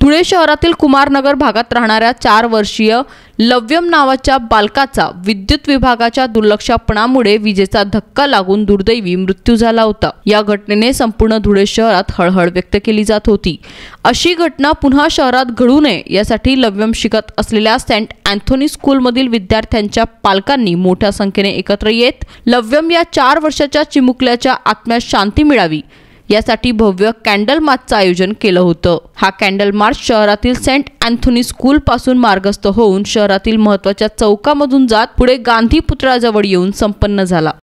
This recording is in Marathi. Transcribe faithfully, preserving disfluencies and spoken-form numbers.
धुळे शहरातील कुमारनगर भागात राहणाऱ्या चार वर्षीय लव्यम नावाच्या बालकाचा विद्युत विभागाच्या दुर्लक्षपणामुळे विजेचा धक्का लागून दुर्दैवी मृत्यू झाला होता। या घटनेने संपूर्ण धुळे शहरात हळहळ व्यक्त केली जात होती। अशी घटना पुन्हा शहरात घडू नये यासाठी लव्यम शिकत असलेल्या सेंट अँथोनी स्कूलमधील विद्यार्थ्यांच्या पालकांनी मोठ्या संख्येने एकत्र येत लव्यम या चार वर्षाच्या चिमुकल्याच्या आत्म्यास शांती मिळावी यासाठी भव्य कॅन्डल मार्चचं आयोजन केलं होतं। हा कॅन्डल मार्च शहरातील सेंट अँथोनी स्कूल पासून मार्गस्थ होऊन शहरातील महत्त्वाच्या चौकामधून जात पुढे गांधी पुतळ्याजवळ येऊन संपन्न झाला।